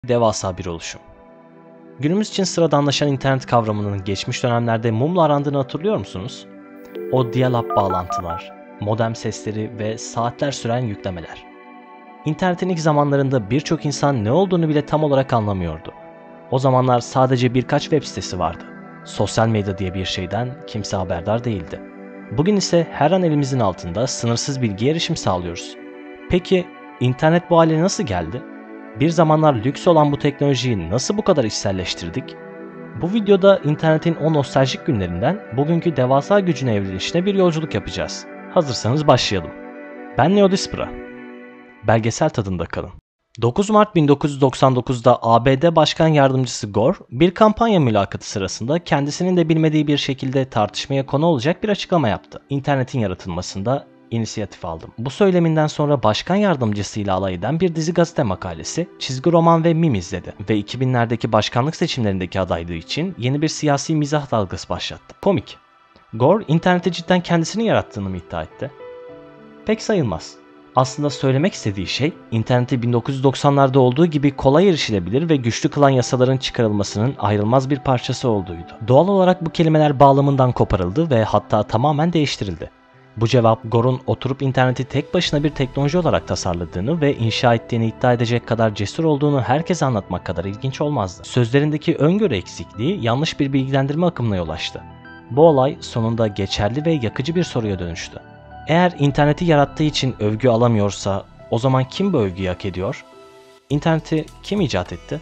Devasa bir oluşum. Günümüz için sıradanlaşan internet kavramının geçmiş dönemlerde mumla arandığını hatırlıyor musunuz? O dial-up bağlantılar, modem sesleri ve saatler süren yüklemeler. İnternetin ilk zamanlarında birçok insan ne olduğunu bile tam olarak anlamıyordu. O zamanlar sadece birkaç web sitesi vardı. Sosyal medya diye bir şeyden kimse haberdar değildi. Bugün ise her an elimizin altında sınırsız bilgiye erişim sağlıyoruz. Peki internet bu hale nasıl geldi? Bir zamanlar lüks olan bu teknolojiyi nasıl bu kadar içselleştirdik? Bu videoda internetin o nostaljik günlerinden bugünkü devasa gücüne evrilişine bir yolculuk yapacağız. Hazırsanız başlayalım. Ben Leo Dispra. Belgesel tadında kalın. 9 Mart 1999'da ABD Başkan Yardımcısı Gore, bir kampanya mülakatı sırasında kendisinin de bilmediği bir şekilde tartışmaya konu olacak bir açıklama yaptı. İnternetin yaratılmasında inisiyatif aldım. Bu söyleminden sonra başkan yardımcısıyla alay eden bir dizi gazete makalesi, çizgi roman ve mim izledi ve 2000'lerdeki başkanlık seçimlerindeki adaylığı için yeni bir siyasi mizah dalgası başlattı. Komik. Gore, interneti cidden kendisinin yarattığını mı iddia etti? Pek sayılmaz. Aslında söylemek istediği şey, interneti 1990'larda olduğu gibi kolay erişilebilir ve güçlü kılan yasaların çıkarılmasının ayrılmaz bir parçası olduğuydu. Doğal olarak bu kelimeler bağlamından koparıldı ve hatta tamamen değiştirildi. Bu cevap, Gore'un oturup interneti tek başına bir teknoloji olarak tasarladığını ve inşa ettiğini iddia edecek kadar cesur olduğunu herkese anlatmak kadar ilginç olmazdı. Sözlerindeki öngörü eksikliği yanlış bir bilgilendirme akımına yol açtı. Bu olay sonunda geçerli ve yakıcı bir soruya dönüştü. Eğer interneti yarattığı için övgü alamıyorsa, o zaman kim bu övgüyü hak ediyor? İnterneti kim icat etti?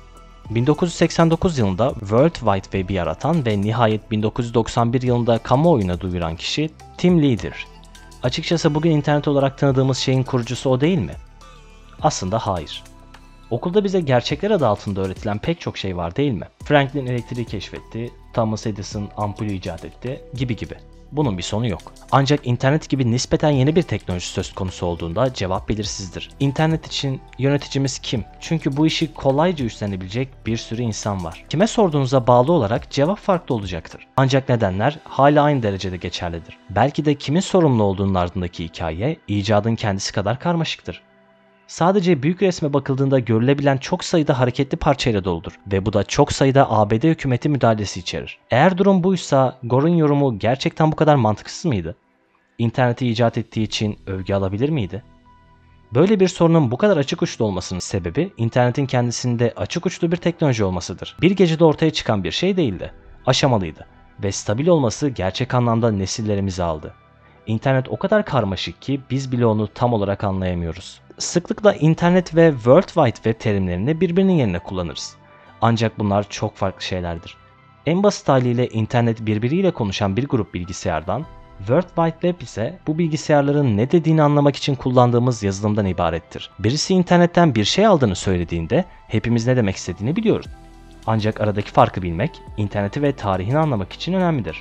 1989 yılında World Wide Web'i yaratan ve nihayet 1991 yılında kamuoyuna duyuran kişi Tim Leader. Açıkçası bugün internet olarak tanıdığımız şeyin kurucusu o değil mi? Aslında hayır. Okulda bize gerçekler adı altında öğretilen pek çok şey var değil mi? Franklin elektriği keşfetti, Thomas Edison ampulü icat etti gibi gibi. Bunun bir sonu yok. Ancak internet gibi nispeten yeni bir teknoloji söz konusu olduğunda cevap belirsizdir. İnternet için yöneticimiz kim? Çünkü bu işi kolayca üstlenebilecek bir sürü insan var. Kime sorduğunuza bağlı olarak cevap farklı olacaktır. Ancak nedenler hala aynı derecede geçerlidir. Belki de kimin sorumlu olduğunun ardındaki hikaye icadın kendisi kadar karmaşıktır. Sadece büyük resme bakıldığında görülebilen çok sayıda hareketli parçayla doludur ve bu da çok sayıda ABD hükümeti müdahalesi içerir. Eğer durum buysa, Gore'un yorumu gerçekten bu kadar mantıksız mıydı? İnterneti icat ettiği için övgü alabilir miydi? Böyle bir sorunun bu kadar açık uçlu olmasının sebebi internetin kendisinde açık uçlu bir teknoloji olmasıdır. Bir gecede ortaya çıkan bir şey değildi, aşamalıydı ve stabil olması gerçek anlamda nesillerimizi aldı. İnternet o kadar karmaşık ki biz bile onu tam olarak anlayamıyoruz. Sıklıkla internet ve World Wide Web terimlerini birbirinin yerine kullanırız. Ancak bunlar çok farklı şeylerdir. En basit haliyle internet birbiriyle konuşan bir grup bilgisayardan, World Wide Web ise bu bilgisayarların ne dediğini anlamak için kullandığımız yazılımdan ibarettir. Birisi internetten bir şey aldığını söylediğinde hepimiz ne demek istediğini biliyoruz. Ancak aradaki farkı bilmek, interneti ve tarihini anlamak için önemlidir.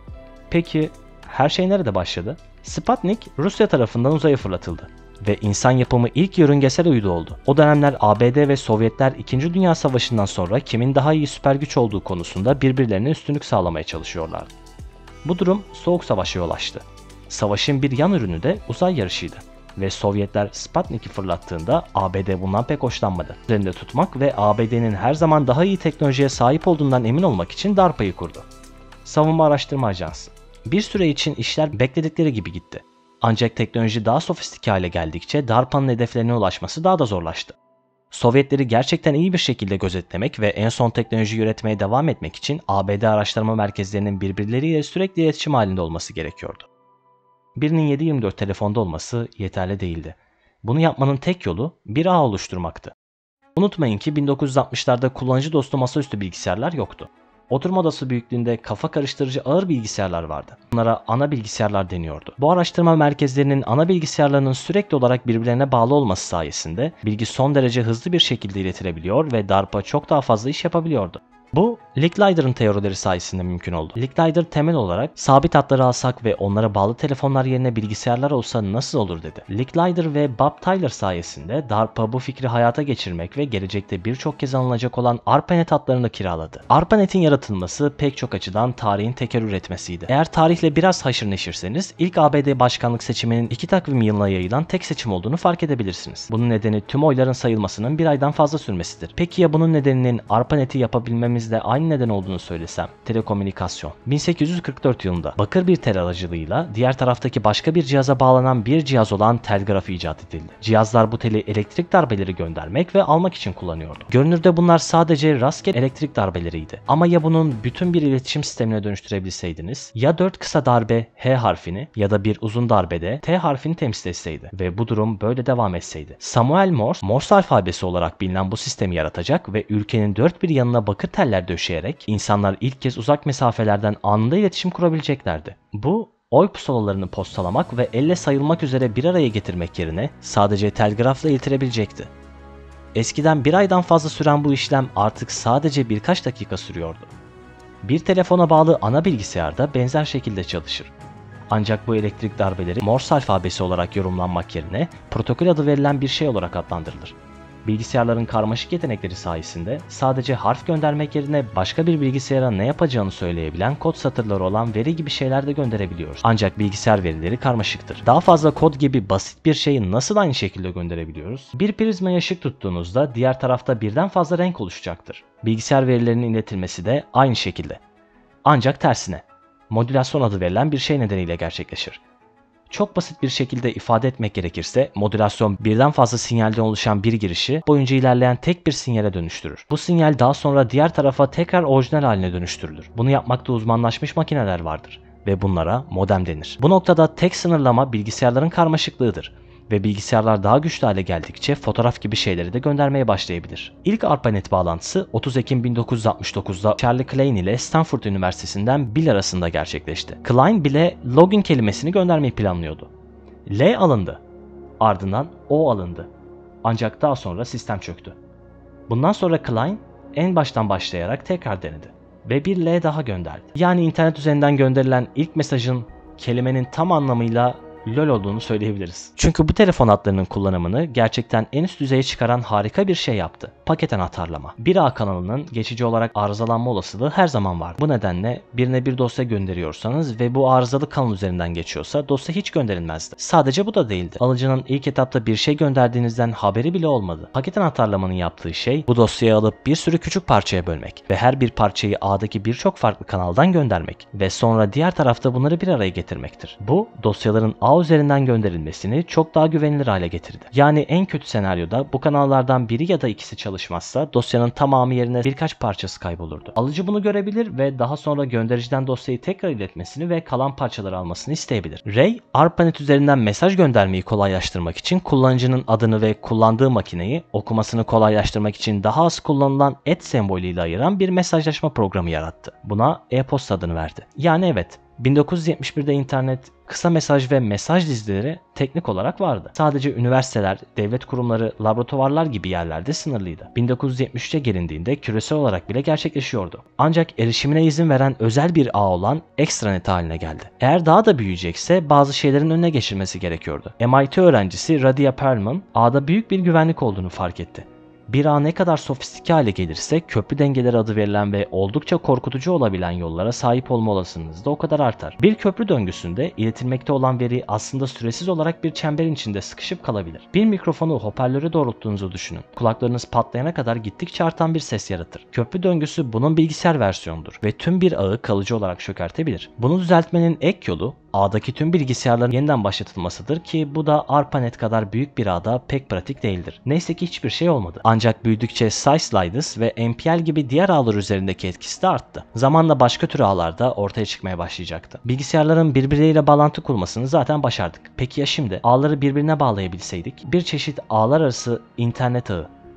Peki her şey nerede başladı? Sputnik, Rusya tarafından uzaya fırlatıldı ve insan yapımı ilk yörüngesel uydu oldu. O dönemler ABD ve Sovyetler 2. Dünya Savaşı'ndan sonra kimin daha iyi süper güç olduğu konusunda birbirlerine üstünlük sağlamaya çalışıyorlardı. Bu durum Soğuk Savaş'a yol açtı. Savaşın bir yan ürünü de uzay yarışıydı ve Sovyetler Sputnik'i fırlattığında ABD bundan pek hoşlanmadı. Üzerinde tutmak ve ABD'nin her zaman daha iyi teknolojiye sahip olduğundan emin olmak için DARPA'yı kurdu. Savunma Araştırma Ajansı. Bir süre için işler bekledikleri gibi gitti. Ancak teknoloji daha sofistike hale geldikçe DARPA'nın hedeflerine ulaşması daha da zorlaştı. Sovyetleri gerçekten iyi bir şekilde gözetlemek ve en son teknolojiyi üretmeye devam etmek için ABD araştırma merkezlerinin birbirleriyle sürekli iletişim halinde olması gerekiyordu. Birinin 7/24 telefonda olması yeterli değildi. Bunu yapmanın tek yolu bir ağ oluşturmaktı. Unutmayın ki 1960'larda kullanıcı dostu masaüstü bilgisayarlar yoktu. Oturma odası büyüklüğünde kafa karıştırıcı ağır bilgisayarlar vardı. Bunlara ana bilgisayarlar deniyordu. Bu araştırma merkezlerinin ana bilgisayarlarının sürekli olarak birbirlerine bağlı olması sayesinde bilgi son derece hızlı bir şekilde iletilebiliyor ve DARPA çok daha fazla iş yapabiliyordu. Bu Licklider'ın teorileri sayesinde mümkün oldu. Licklider temel olarak sabit hatları alsak ve onlara bağlı telefonlar yerine bilgisayarlar olsa nasıl olur dedi. Licklider ve Bob Tyler sayesinde DARPA bu fikri hayata geçirmek ve gelecekte birçok kez alınacak olan ARPANET hatlarını kiraladı. ARPANET'in yaratılması pek çok açıdan tarihin tekerrür etmesiydi. Eğer tarihle biraz haşır neşirseniz ilk ABD başkanlık seçiminin 2 takvim yılına yayılan tek seçim olduğunu fark edebilirsiniz. Bunun nedeni tüm oyların sayılmasının bir aydan fazla sürmesidir. Peki ya bunun nedeninin ARPANET'i yapabilmemizle aynı neden olduğunu söylesem? Telekomünikasyon. 1844 yılında bakır bir tel aracılığıyla diğer taraftaki başka bir cihaza bağlanan bir cihaz olan telgraf icat edildi. Cihazlar bu teli elektrik darbeleri göndermek ve almak için kullanıyordu. Görünürde bunlar sadece rastgele elektrik darbeleriydi. Ama ya bunun bütün bir iletişim sistemine dönüştürebilseydiniz, ya 4 kısa darbe H harfini ya da bir uzun darbede T harfini temsil etseydi ve bu durum böyle devam etseydi. Samuel Morse alfabesi olarak bilinen bu sistemi yaratacak ve ülkenin dört bir yanına bakır teller döşeyerek insanlar ilk kez uzak mesafelerden anında iletişim kurabileceklerdi. Bu oy pusulalarını postalamak ve elle sayılmak üzere bir araya getirmek yerine sadece telgrafla iletilebilecekti. Eskiden bir aydan fazla süren bu işlem artık sadece birkaç dakika sürüyordu. Bir telefona bağlı ana bilgisayarda benzer şekilde çalışır. Ancak bu elektrik darbeleri Morse alfabesi olarak yorumlanmak yerine protokol adı verilen bir şey olarak adlandırılır. Bilgisayarların karmaşık yetenekleri sayesinde sadece harf göndermek yerine başka bir bilgisayara ne yapacağını söyleyebilen kod satırları olan veri gibi şeyler de gönderebiliyoruz. Ancak bilgisayar verileri karmaşıktır. Daha fazla kod gibi basit bir şeyi nasıl aynı şekilde gönderebiliyoruz? Bir prizmaya ışık tuttuğunuzda diğer tarafta birden fazla renk oluşacaktır. Bilgisayar verilerinin iletilmesi de aynı şekilde. Ancak tersine. Modülasyon adı verilen bir şey nedeniyle gerçekleşir. Çok basit bir şekilde ifade etmek gerekirse modülasyon birden fazla sinyalden oluşan bir girişi boyunca ilerleyen tek bir sinyale dönüştürür. Bu sinyal daha sonra diğer tarafa tekrar orijinal haline dönüştürülür. Bunu yapmakta uzmanlaşmış makineler vardır ve bunlara modem denir. Bu noktada tek sınırlama bilgisayarların karmaşıklığıdır. Ve bilgisayarlar daha güçlü hale geldikçe fotoğraf gibi şeyleri de göndermeye başlayabilir. İlk ARPANET bağlantısı 30 Ekim 1969'da Charlie Klein ile Stanford Üniversitesi'nden Bill arasında gerçekleşti. Klein Bill'e login kelimesini göndermeyi planlıyordu. L alındı. Ardından O alındı. Ancak daha sonra sistem çöktü. Bundan sonra Klein en baştan başlayarak tekrar denedi. Ve bir L daha gönderdi. Yani internet üzerinden gönderilen ilk mesajın kelimenin tam anlamıyla LOL olduğunu söyleyebiliriz. Çünkü bu telefon hatlarının kullanımını gerçekten en üst düzeye çıkaran harika bir şey yaptı. Paket anahtarlama. Bir ağ kanalının geçici olarak arızalanma olasılığı her zaman var. Bu nedenle birine bir dosya gönderiyorsanız ve bu arızalı kanal üzerinden geçiyorsa dosya hiç gönderilmezdi. Sadece bu da değildi. Alıcının ilk etapta bir şey gönderdiğinizden haberi bile olmadı. Paket anahtarlamanın yaptığı şey bu dosyayı alıp bir sürü küçük parçaya bölmek ve her bir parçayı ağdaki birçok farklı kanaldan göndermek ve sonra diğer tarafta bunları bir araya getirmektir. Bu dosyaların ağ üzerinden gönderilmesini çok daha güvenilir hale getirdi. Yani en kötü senaryoda bu kanallardan biri ya da ikisi çalışmazsa dosyanın tamamı yerine birkaç parçası kaybolurdu. Alıcı bunu görebilir ve daha sonra göndericiden dosyayı tekrar iletmesini ve kalan parçaları almasını isteyebilir. Ray, ARPANET üzerinden mesaj göndermeyi kolaylaştırmak için kullanıcının adını ve kullandığı makineyi okumasını kolaylaştırmak için daha az kullanılan sembolüyle ayıran bir mesajlaşma programı yarattı. Buna e-posta adını verdi. Yani evet, 1971'de internet, kısa mesaj ve mesaj dizileri teknik olarak vardı. Sadece üniversiteler, devlet kurumları, laboratuvarlar gibi yerlerde sınırlıydı. 1973'e gelindiğinde küresel olarak bile gerçekleşiyordu. Ancak erişimine izin veren özel bir ağ olan extranet haline geldi. Eğer daha da büyüyecekse bazı şeylerin önüne geçilmesi gerekiyordu. MIT öğrencisi Radia Perlman ağda büyük bir güvenlik olduğunu fark etti. Bir ağ ne kadar sofistike hale gelirse köprü dengeleri adı verilen ve oldukça korkutucu olabilen yollara sahip olma olasılığınız da o kadar artar. Bir köprü döngüsünde iletilmekte olan veri aslında süresiz olarak bir çemberin içinde sıkışıp kalabilir. Bir mikrofonu hoparlöre doğrulttuğunuzu düşünün. Kulaklarınız patlayana kadar gittikçe artan bir ses yaratır. Köprü döngüsü bunun bilgisayar versiyonudur ve tüm bir ağı kalıcı olarak çökertebilir. Bunu düzeltmenin ek yolu ağdaki tüm bilgisayarların yeniden başlatılmasıdır ki bu da ARPANET kadar büyük bir ağda pek pratik değildir. Neyse ki hiçbir şey olmadı. Ancak büyüdükçe SysLidus ve MPL gibi diğer ağlar üzerindeki etkisi de arttı. Zamanla başka tür ağlar da ortaya çıkmaya başlayacaktı. Bilgisayarların birbirleriyle bağlantı kurmasını zaten başardık. Peki ya şimdi? Ağları birbirine bağlayabilseydik? Bir çeşit ağlar arası internet ağı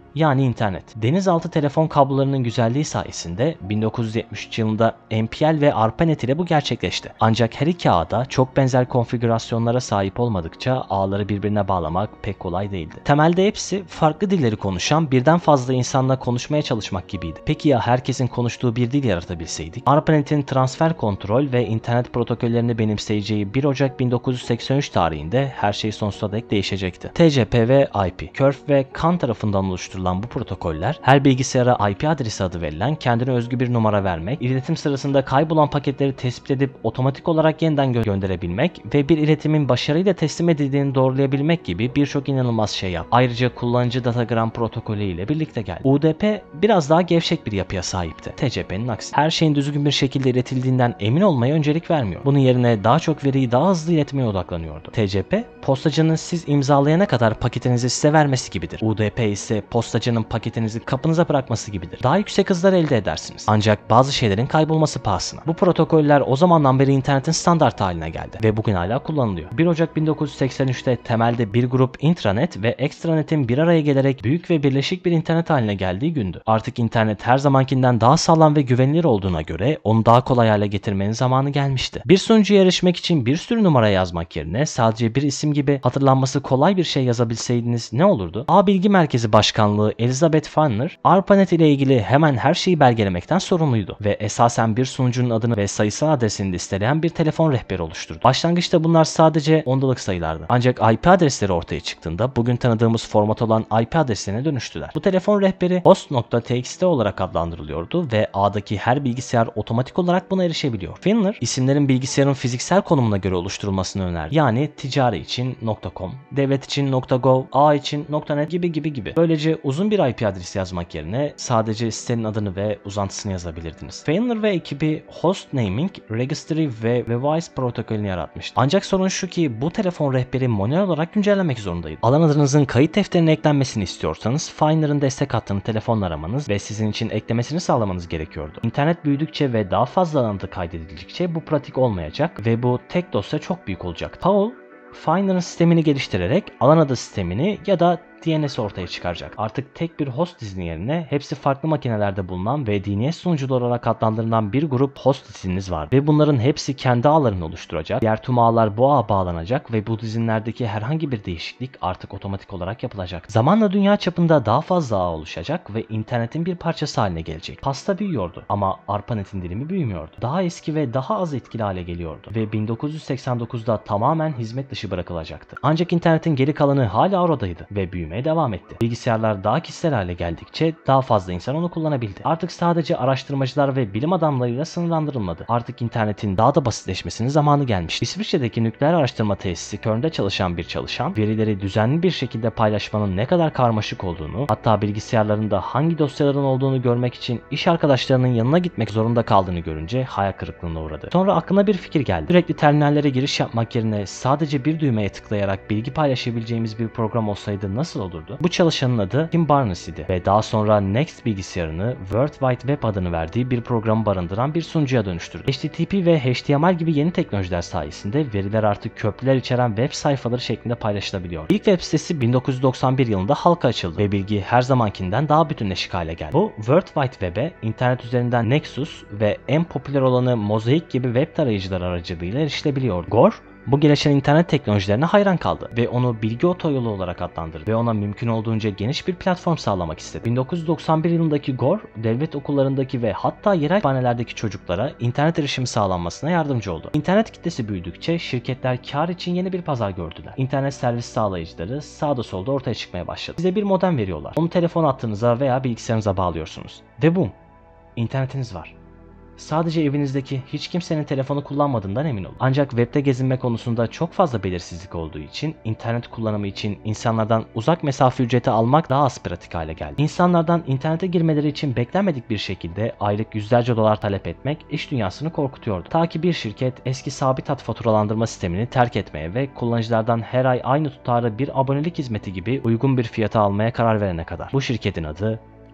yani internet. Denizaltı telefon kablolarının güzelliği sayesinde 1973 yılında MPL ve ARPANET ile bu gerçekleşti. Ancak her iki ağda çok benzer konfigürasyonlara sahip olmadıkça ağları birbirine bağlamak pek kolay değildi. Temelde hepsi farklı dilleri konuşan birden fazla insanla konuşmaya çalışmak gibiydi. Peki ya herkesin konuştuğu bir dil yaratabilseydik? ARPANET'in transfer kontrol ve internet protokollerini benimseyeceği 1 Ocak 1983 tarihinde her şey sonsuza dek değişecekti. TCP ve IP, Curve ve CAN tarafından oluşturulan bu protokoller, her bilgisayara IP adresi adı verilen kendine özgü bir numara vermek, iletim sırasında kaybolan paketleri tespit edip otomatik olarak yeniden gönderebilmek ve bir iletimin başarıyla teslim edildiğini doğrulayabilmek gibi birçok inanılmaz şey yaptı. Ayrıca kullanıcı datagram protokolü ile birlikte geldi. UDP biraz daha gevşek bir yapıya sahipti. TCP'nin aksi. Her şeyin düzgün bir şekilde iletildiğinden emin olmaya öncelik vermiyor. Bunun yerine daha çok veriyi daha hızlı iletmeye odaklanıyordu. TCP, postacının siz imzalayana kadar paketinizi size vermesi gibidir. UDP ise postacının paketinizi kapınıza bırakması gibidir. Daha yüksek hızlar elde edersiniz. Ancak bazı şeylerin kaybolması pahasına. Bu protokoller o zamandan beri internetin standart haline geldi ve bugün hala kullanılıyor. 1 Ocak 1983'te temelde bir grup intranet ve extranet'in bir araya gelerek büyük ve birleşik bir internet haline geldiği gündü. Artık internet her zamankinden daha sağlam ve güvenilir olduğuna göre onu daha kolay hale getirmenin zamanı gelmişti. Bir sunucuya erişmek için bir sürü numara yazmak yerine sadece bir isim gibi hatırlanması kolay bir şey yazabilseydiniz ne olurdu? Ağ Bilgi Merkezi Başkanlığı Elizabeth Fanner, ARPANET ile ilgili hemen her şeyi belgelemekten sorumluydu ve esasen bir sunucunun adını ve sayısal adresini listeleyen bir telefon rehberi oluşturdu. Başlangıçta bunlar sadece ondalık sayılardı. Ancak IP adresleri ortaya çıktığında bugün tanıdığımız format olan IP adreslerine dönüştüler. Bu telefon rehberi host.txt olarak adlandırılıyordu ve ağdaki her bilgisayar otomatik olarak buna erişebiliyor. Fanner, isimlerin bilgisayarın fiziksel konumuna göre oluşturulmasını önerdi. Yani ticari için .com, devlet için .gov, ağ için .net gibi. Böylece uzun bir IP adresi yazmak yerine sadece sitenin adını ve uzantısını yazabilirdiniz. Fanner ve ekibi Host Naming, Registry ve Wwise protokolünü yaratmıştı. Ancak sorun şu ki bu telefon rehberi manuel olarak güncellenmek zorundaydı. Alan adınızın kayıt defterine eklenmesini istiyorsanız Fanner'ın destek hattını telefonla aramanız ve sizin için eklemesini sağlamanız gerekiyordu. İnternet büyüdükçe ve daha fazla alan adı kaydedildikçe bu pratik olmayacak ve bu tek dosya çok büyük olacak. Paul, Fanner'ın sistemini geliştirerek alan adı sistemini ya da DNS ortaya çıkaracak. Artık tek bir host dizinin yerine hepsi farklı makinelerde bulunan ve DNS sunucuları olarak adlandırılan bir grup host dizininiz var ve bunların hepsi kendi ağlarını oluşturacak. Diğer tüm ağlar bu ağa bağlanacak ve bu dizinlerdeki herhangi bir değişiklik artık otomatik olarak yapılacak. Zamanla dünya çapında daha fazla ağ oluşacak ve internetin bir parçası haline gelecek. Pasta büyüyordu ama ARPANET'in dilimi büyümüyordu. Daha eski ve daha az etkili hale geliyordu ve 1989'da tamamen hizmet dışı bırakılacaktı. Ancak internetin geri kalanı hala oradaydı ve büyümeye devam etti. Bilgisayarlar daha kişisel hale geldikçe daha fazla insan onu kullanabildi. Artık sadece araştırmacılar ve bilim adamlarıyla sınırlandırılmadı. Artık internetin daha da basitleşmesinin zamanı gelmişti. İsviçre'deki nükleer araştırma tesisi Köln'de çalışan bir çalışan, verileri düzenli bir şekilde paylaşmanın ne kadar karmaşık olduğunu, hatta bilgisayarlarında hangi dosyaların olduğunu görmek için iş arkadaşlarının yanına gitmek zorunda kaldığını görünce hayal kırıklığına uğradı. Sonra aklına bir fikir geldi. Sürekli terminallere giriş yapmak yerine sadece bir düğmeye tıklayarak bilgi paylaşabileceğimiz bir program olsaydı nasıl olurdu? Bu çalışanın adı Tim Barnes idi ve daha sonra Next bilgisayarını World Wide Web adını verdiği bir programı barındıran bir sunucuya dönüştürdü. HTTP ve HTML gibi yeni teknolojiler sayesinde veriler artık köprüler içeren web sayfaları şeklinde paylaşılabiliyor. İlk web sitesi 1991 yılında halka açıldı ve bilgi her zamankinden daha bütünleşik hale geldi. Bu World Wide Web'e internet üzerinden Nexus ve en popüler olanı Mosaic gibi web tarayıcılar aracılığıyla erişilebiliyor. Gore, bu gelişen internet teknolojilerine hayran kaldı ve onu bilgi otoyolu olarak adlandırdı ve ona mümkün olduğunca geniş bir platform sağlamak istedi. 1991 yılındaki Gore, devlet okullarındaki ve hatta yerel kütüphanelerdeki çocuklara internet erişimi sağlanmasına yardımcı oldu. İnternet kitlesi büyüdükçe şirketler kar için yeni bir pazar gördüler. İnternet servis sağlayıcıları sağda solda ortaya çıkmaya başladı. Size bir modem veriyorlar. Onu telefon hattınıza veya bilgisayarınıza bağlıyorsunuz. Ve bum! İnternetiniz var. Sadece evinizdeki hiç kimsenin telefonu kullanmadığından emin olun. Ancak webde gezinme konusunda çok fazla belirsizlik olduğu için internet kullanımı için insanlardan uzak mesafe ücreti almak daha az pratik hale geldi. İnsanlardan internete girmeleri için beklenmedik bir şekilde aylık yüzlerce dolar talep etmek iş dünyasını korkutuyordu. Ta ki bir şirket eski sabit hat faturalandırma sistemini terk etmeye ve kullanıcılardan her ay aynı tutarı bir abonelik hizmeti gibi uygun bir fiyata almaya karar verene kadar. Bu şirketin adı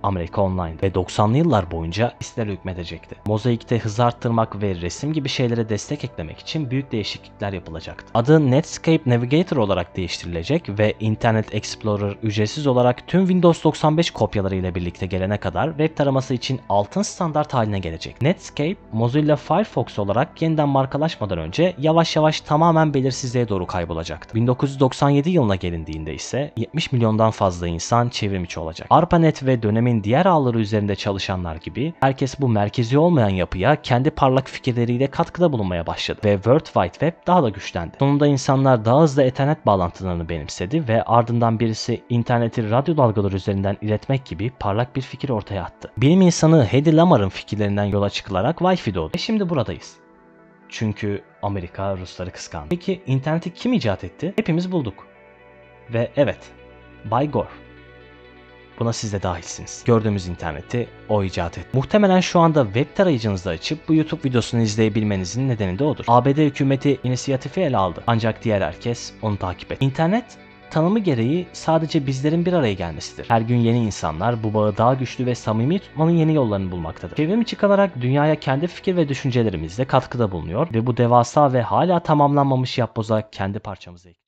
Amerika Online ve 90'lı yıllar boyunca İsrail hükmedecekti. Mozaik'te hız arttırmak ve resim gibi şeylere destek eklemek için büyük değişiklikler yapılacaktı. Adı Netscape Navigator olarak değiştirilecek ve Internet Explorer ücretsiz olarak tüm Windows 95 kopyaları ile birlikte gelene kadar web taraması için altın standart haline gelecek. Netscape, Mozilla Firefox olarak yeniden markalaşmadan önce yavaş yavaş tamamen belirsizliğe doğru kaybolacaktı. 1997 yılına gelindiğinde ise 70 milyondan fazla insan çevrimiçi olacak. ARPANET ve dönemin diğer ağları üzerinde çalışanlar gibi herkes bu merkezi olmayan yapıya kendi parlak fikirleriyle katkıda bulunmaya başladı ve World Wide Web daha da güçlendi. Sonunda insanlar daha hızlı Ethernet bağlantılarını benimsedi ve ardından birisi interneti radyo dalgaları üzerinden iletmek gibi parlak bir fikir ortaya attı. Bilim insanı Hedy Lamarr'ın fikirlerinden yola çıkılarak Wi-Fi doğdu. Ve şimdi buradayız. Çünkü Amerika Rusları kıskandı. Peki interneti kim icat etti? Hepimiz bulduk. Ve evet, Bay Gore. Buna siz de dahilsiniz. Gördüğümüz interneti o icat etti. Muhtemelen şu anda web tarayıcınızda açıp bu YouTube videosunu izleyebilmenizin nedeni de odur. ABD hükümeti inisiyatifi ele aldı. Ancak diğer herkes onu takip etti. İnternet tanımı gereği sadece bizlerin bir araya gelmesidir. Her gün yeni insanlar bu bağı daha güçlü ve samimi tutmanın yeni yollarını bulmaktadır. Çevrimiçi kalarak dünyaya kendi fikir ve düşüncelerimizle katkıda bulunuyor ve bu devasa ve hala tamamlanmamış yapboza kendi parçamızı ekliyoruz.